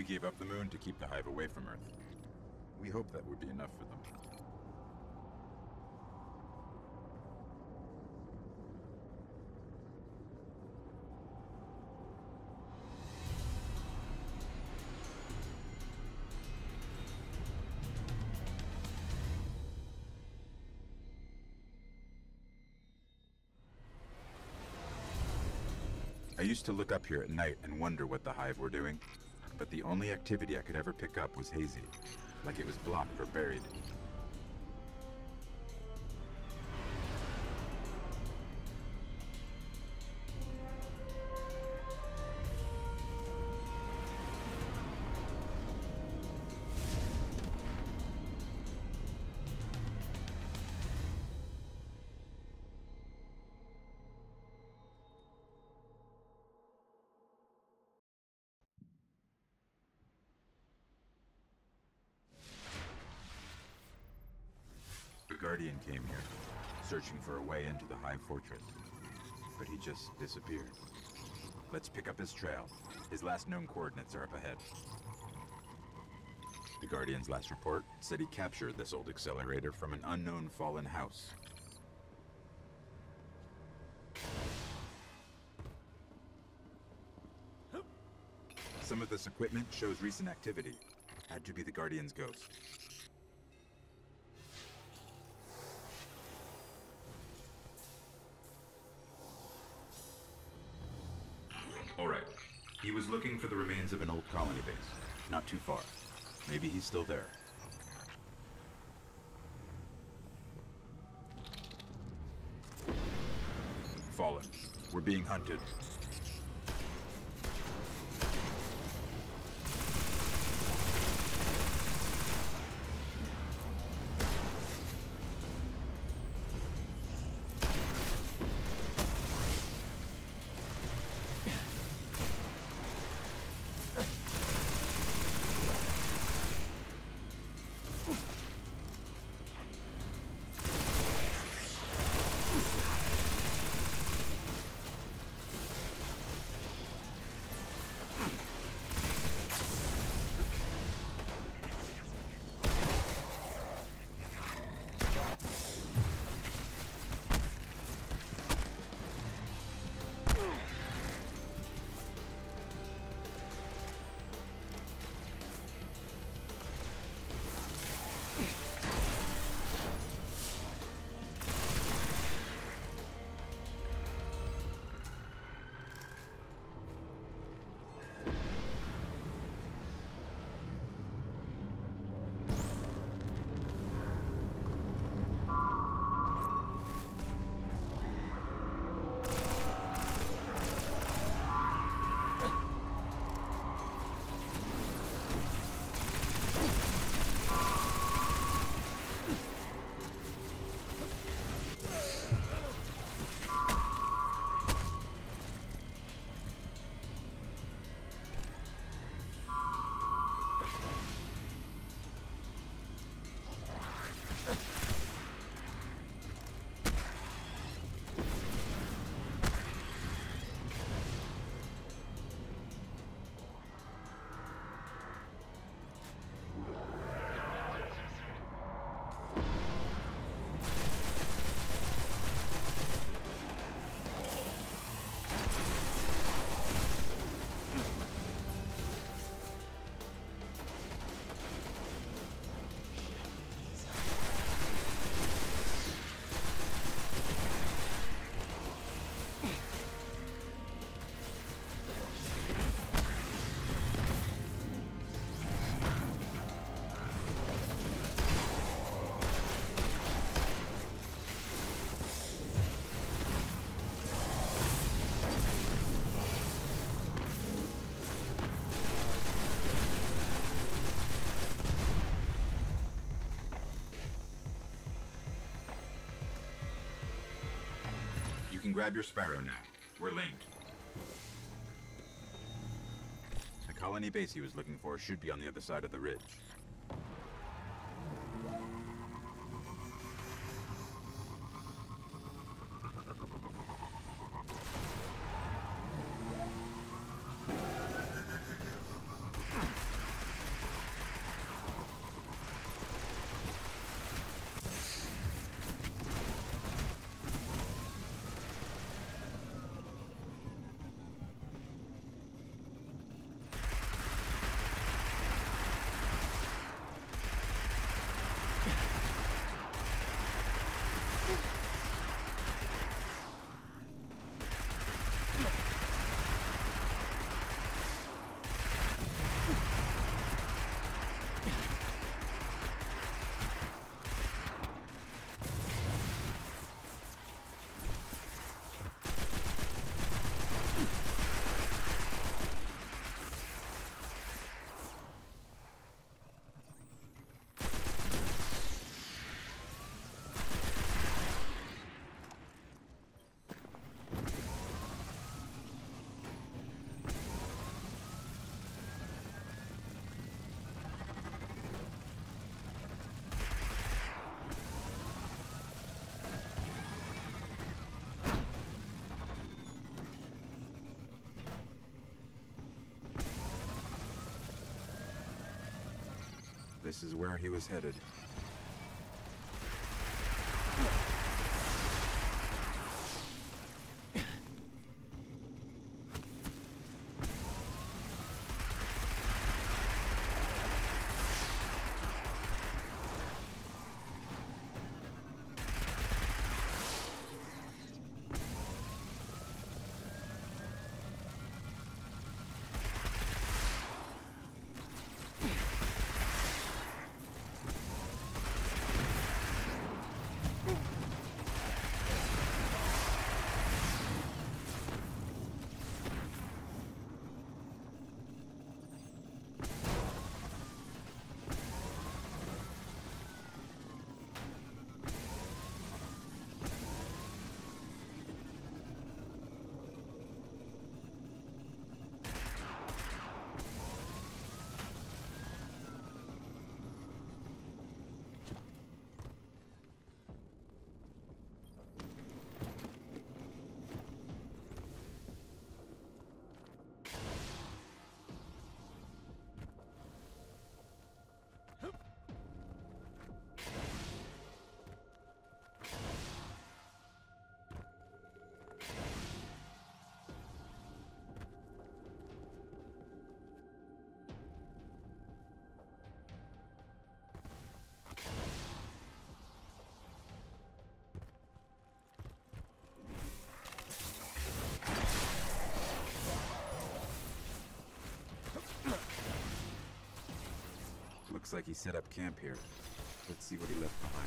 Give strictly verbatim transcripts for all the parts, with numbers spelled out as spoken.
We gave up the moon to keep the Hive away from Earth. We hope that would be enough for them. I used to look up here at night and wonder what the Hive were doing, but the only activity I could ever pick up was hazy, like it was blocked or buried. The Guardian came here, searching for a way into the Hive Fortress, but he just disappeared. Let's pick up his trail. His last known coordinates are up ahead. The Guardian's last report said he captured this old accelerator from an unknown fallen house. Some of this equipment shows recent activity. Had to be the Guardian's ghost. All right. He was looking for the remains of an old colony base. Not too far. Maybe he's still there. Fallen. We're being hunted. You can grab your Sparrow now. We're linked. The colony base he was looking for should be on the other side of the ridge. This is where he was headed. Looks like he set up camp here. Let's see what he left behind.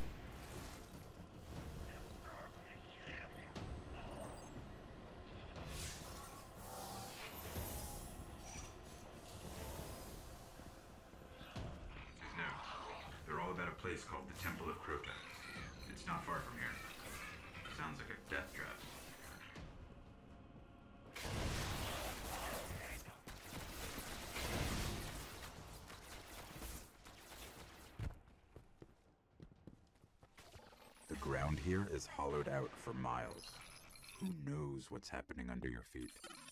His notes. They're all about a place called the Temple of Crota. It's not far from here. Sounds like a death trap. The ground here is hollowed out for miles. Who knows what's happening under your feet?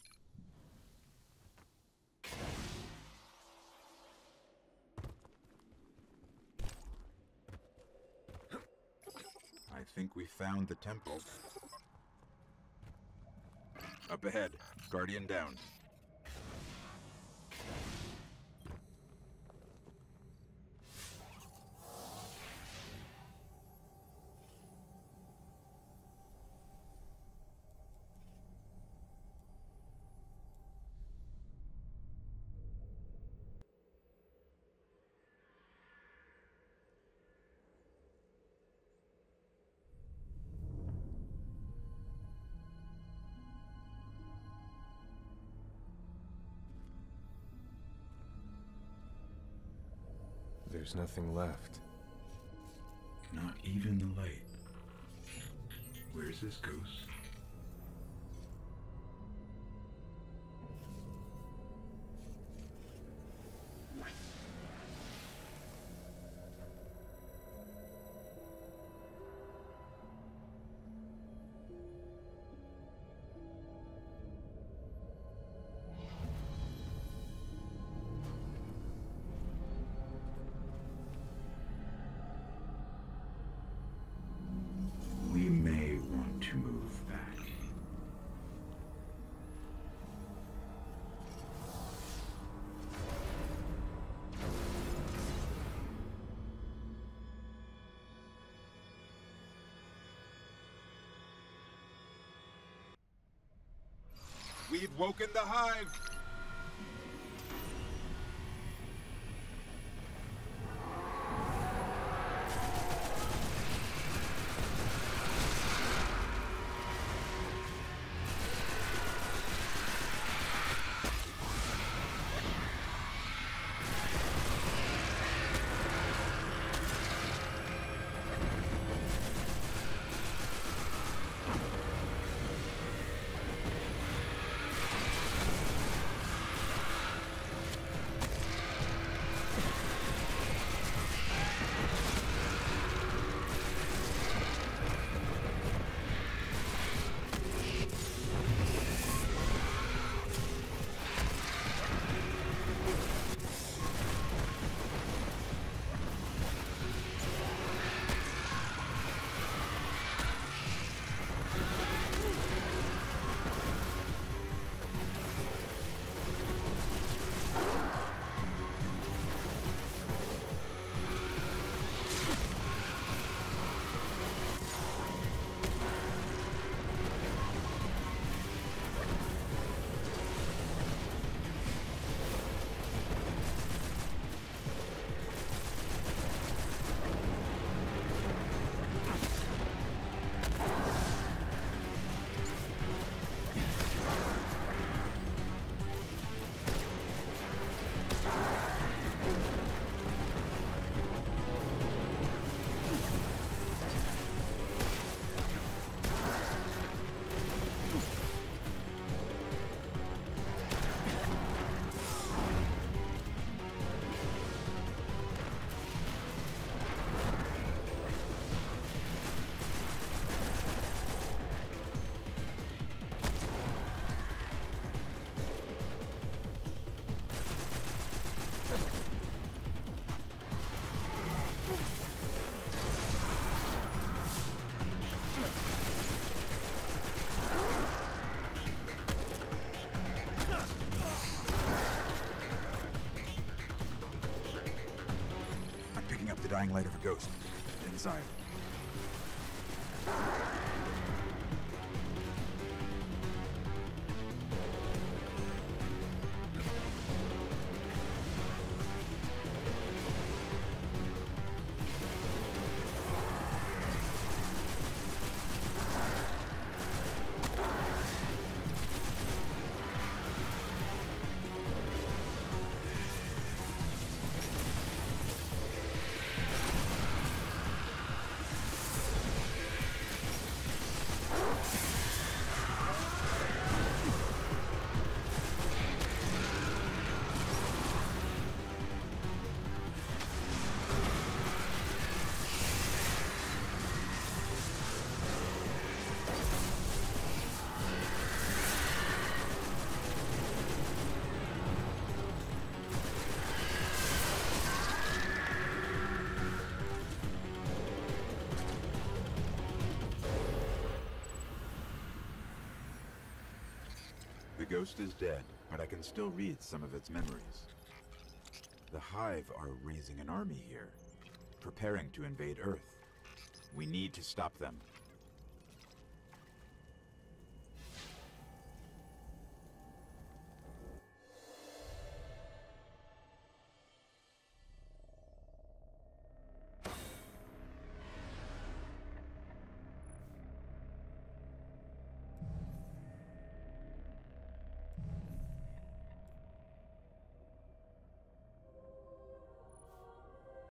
I think we found the temple. Up ahead, Guardian down. There's nothing left. Not even the light. Where's this ghost? We've woken the hive! dying light of a ghost. Inside. The ghost is dead, but I can still read some of its memories. The Hive are raising an army here, preparing to invade Earth. We need to stop them.